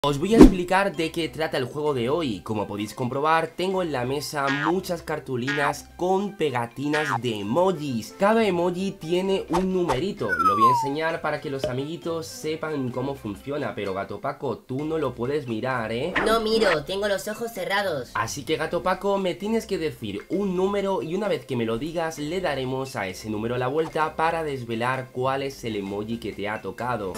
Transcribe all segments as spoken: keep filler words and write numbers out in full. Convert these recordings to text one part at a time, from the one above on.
Os voy a explicar de qué trata el juego de hoy. Como podéis comprobar, tengo en la mesa muchas cartulinas con pegatinas de emojis. Cada emoji tiene un numerito. Lo voy a enseñar para que los amiguitos sepan cómo funciona. Pero Gato Paco, tú no lo puedes mirar, ¿eh? No miro, tengo los ojos cerrados. Así que Gato Paco, me tienes que decir un número y una vez que me lo digas, le daremos a ese número la vuelta para desvelar cuál es el emoji que te ha tocado.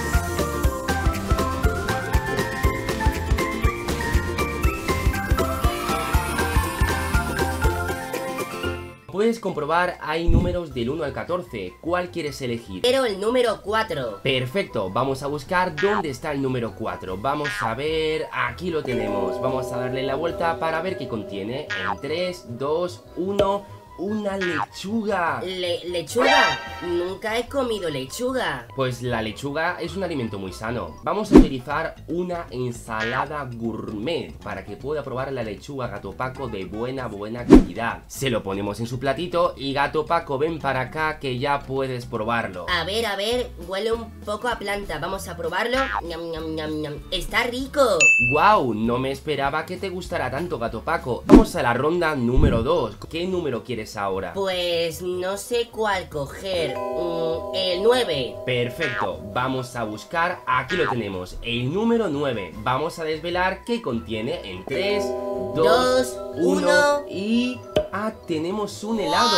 Puedes comprobar, hay números del uno al catorce. ¿Cuál quieres elegir? Quiero el número cuatro. Perfecto, vamos a buscar dónde está el número cuatro. Vamos a ver, aquí lo tenemos. Vamos a darle la vuelta para ver qué contiene. En tres, dos, uno... ¡una lechuga! Le ¿Lechuga? Nunca he comido lechuga. Pues la lechuga es un alimento muy sano. Vamos a utilizar una ensalada gourmet para que pueda probar la lechuga Gato Paco de buena, buena calidad. Se lo ponemos en su platito y Gato Paco, ven para acá que ya puedes probarlo. A ver, a ver, huele un poco a planta. Vamos a probarlo. Ñam, ñam, ñam, ñam. ¡Está rico! ¡Guau! No me esperaba que te gustara tanto, Gato Paco. Vamos a la ronda número dos. ¿Qué número quieres ahora? Pues no sé cuál coger. mm, El nueve. Perfecto, vamos a buscar, aquí lo tenemos, el número nueve. Vamos a desvelar qué contiene en tres, dos, uno y... ¡ah! Tenemos un helado.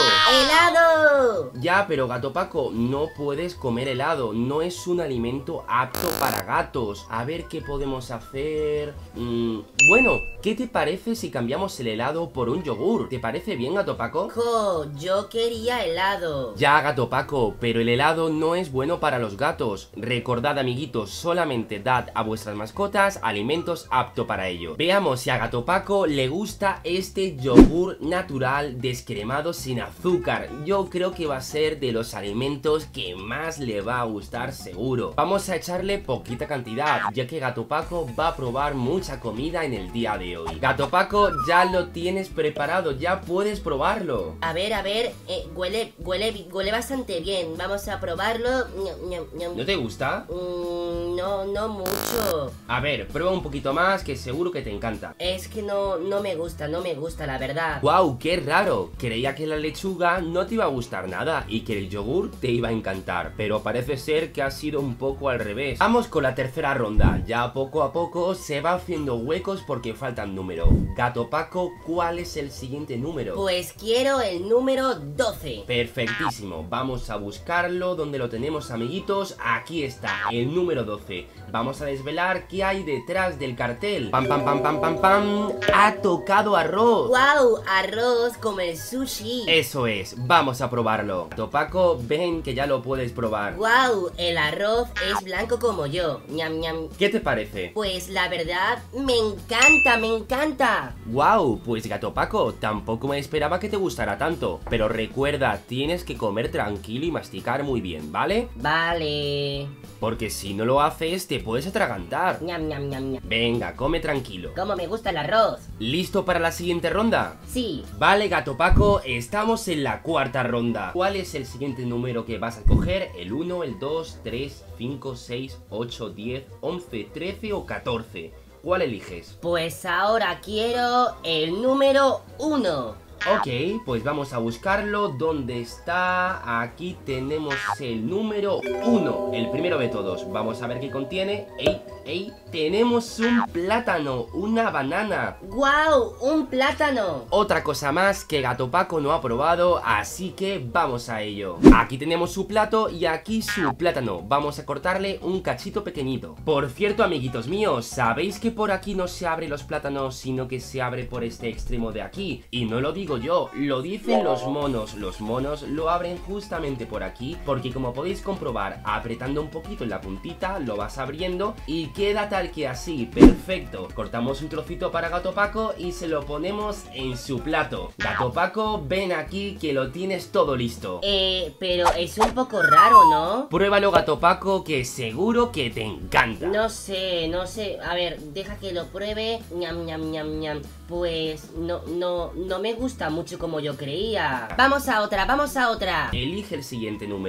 ¡Helado! Ya, pero Gato Paco, no puedes comer helado. No es un alimento apto para gatos. A ver qué podemos hacer... Mm, bueno, ¿qué te parece si cambiamos el helado por un yogur? ¿Te parece bien, Gato Paco? Jo, yo quería helado. Ya, Gato Paco, pero el helado no es bueno para los gatos. Recordad, amiguitos, solamente dad a vuestras mascotas alimentos apto para ello. Veamos si a Gato Paco le gusta este yogur natural descremado sin azúcar. Yo creo que va a ser de los alimentos que más le va a gustar seguro. Vamos a echarle poquita cantidad, ya que Gato Paco va a probar mucha comida en el día de hoy. Gato Paco, ya lo tienes preparado, ya puedes probarlo. A ver, a ver, eh, huele, huele, huele bastante bien. Vamos a probarlo. Ñam, ñam, ñam. ¿No te gusta? Mm, no, no mucho. A ver, prueba un poquito más que seguro que te encanta. Es que no, no me gusta, no me gusta, la verdad. ¡Guau! ¡Qué raro! Creía que la lechuga no te iba a gustar nada y que el yogur te iba a encantar, pero parece ser que ha sido un poco al revés. Vamos con la tercera ronda. Ya poco a poco se va haciendo huecos porque faltan números. Gato Paco, ¿cuál es el siguiente número? Pues quiero el número doce. Perfectísimo, vamos a buscarlo. ¿Dónde lo tenemos, amiguitos? Aquí está, el número doce. Vamos a desvelar qué hay detrás del cartel. Pam, pam, pam, pam, pam, pam. Ha tocado arroz. ¡Wow! Arroz como el sushi. Eso es, vamos a probarlo. Gato Paco, ven que ya lo puedes probar. ¡Wow! El arroz es blanco como yo. Ñam, ñam. ¿Qué te parece? Pues la verdad, me encanta, me encanta. ¡Wow! Pues Gato Paco, tampoco me esperaba que te gustara tanto. Pero recuerda, tienes que comer tranquilo y masticar muy bien, ¿vale? Vale. Porque si no lo haces, te puedes atragantar. Ñam, ñam, ñam, ñam. Venga, come tranquilo. Cómo me gusta el arroz. ¿Listo para la siguiente ronda? Sí. Vale, Gato Paco, estamos en la cuarta ronda. ¿Cuál es el siguiente número que vas a coger? ¿El uno, el dos, tres, cinco, seis, ocho, diez, once, trece o catorce? ¿Cuál eliges? Pues ahora quiero el número uno. Ok, pues vamos a buscarlo. ¿Dónde está? Aquí tenemos el número uno, el primero de todos. Vamos a ver qué contiene. ¡Ey, ey! Tenemos un plátano, una banana. ¡Guau! ¡Un plátano! Otra cosa más que Gato Paco no ha probado, así que vamos a ello. Aquí tenemos su plato y aquí su plátano. Vamos a cortarle un cachito pequeñito. Por cierto, amiguitos míos, ¿sabéis que por aquí no se abren los plátanos, sino que se abre por este extremo de aquí? Y no lo digo yo, lo dicen los monos. Los monos lo abren justamente por aquí, porque como podéis comprobar, apretando un poquito en la puntita, lo vas abriendo y queda tal que así, perfecto. Cortamos un trocito para Gato Paco y se lo ponemos en su plato. Gato Paco, ven aquí que lo tienes todo listo. Eh, pero es un poco raro, ¿no? Pruébalo, Gato Paco, que seguro que te encanta. No sé, no sé. A ver, deja que lo pruebe. Ñam, ñam, ñam, ñam. Pues no, no, no me gusta mucho como yo creía. Vamos a otra, vamos a otra. Elige el siguiente número.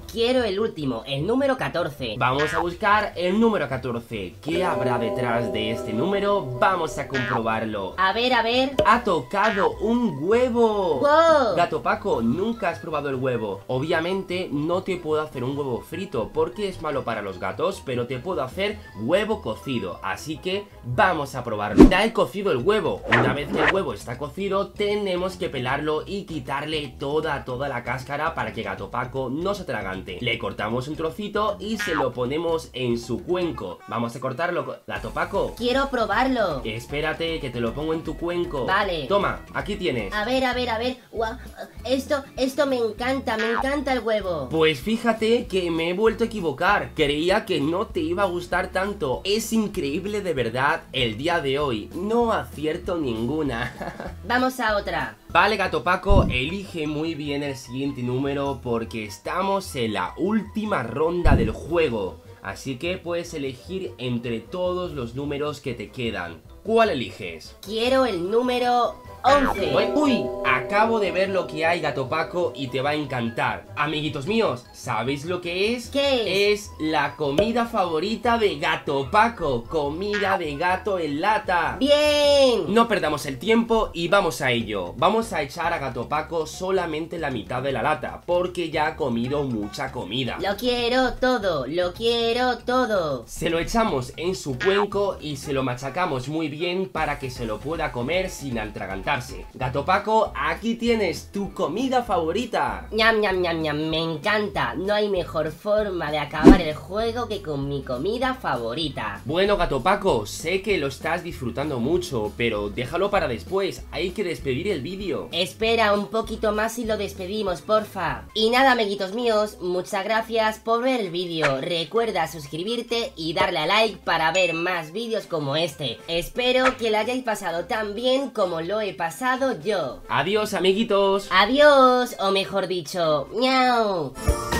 Quiero el último, el número catorce. Vamos a buscar el número catorce. ¿Qué habrá detrás de este número? Vamos a comprobarlo. A ver, a ver. ¡Ha tocado un huevo! ¡Wow! Gato Paco, nunca has probado el huevo. Obviamente no te puedo hacer un huevo frito porque es malo para los gatos, pero te puedo hacer huevo cocido. Así que vamos a probarlo. Ya he cocido el huevo. Una vez que el huevo está cocido, tenemos que pelarlo y quitarle toda, toda la cáscara para que Gato Paco no se atragante. Le cortamos un trocito y se lo ponemos en su cuenco. Vamos a cortarlo, Gato Paco. Quiero probarlo. Espérate que te lo pongo en tu cuenco. Vale. Toma, aquí tienes. A ver, a ver, a ver. Guau, Esto, esto me encanta, me encanta el huevo. Pues fíjate que me he vuelto a equivocar. Creía que no te iba a gustar tanto. Es increíble de verdad el día de hoy. No acierto ninguna. Vamos a otra. Vale, Gato Paco, elige muy bien el siguiente número porque estamos en la última ronda del juego. Así que puedes elegir entre todos los números que te quedan. ¿Cuál eliges? Quiero el número once. Uy, acabo de ver lo que hay, Gato Paco, y te va a encantar. Amiguitos míos, ¿sabéis lo que es? ¿Qué es? Es la comida favorita de Gato Paco. Comida de gato en lata. ¡Bien! No perdamos el tiempo y vamos a ello. Vamos a echar a Gato Paco solamente la mitad de la lata, porque ya ha comido mucha comida. Lo quiero todo, lo quiero todo. Se lo echamos en su cuenco y se lo machacamos muy bien para que se lo pueda comer sin atragantarse. Gato Paco, aquí tienes tu comida favorita. Ñam, ñam, ñam, ñam, me encanta. No hay mejor forma de acabar el juego que con mi comida favorita. Bueno, Gato Paco, sé que lo estás disfrutando mucho, pero déjalo para después. Hay que despedir el vídeo. Espera un poquito más y lo despedimos, porfa. Y nada, amiguitos míos, muchas gracias por ver el vídeo. Recuerda suscribirte y darle a like para ver más vídeos como este. Espero que lo hayáis pasado tan bien como lo he pasado yo. Adiós, amiguitos. Adiós, o mejor dicho, miau.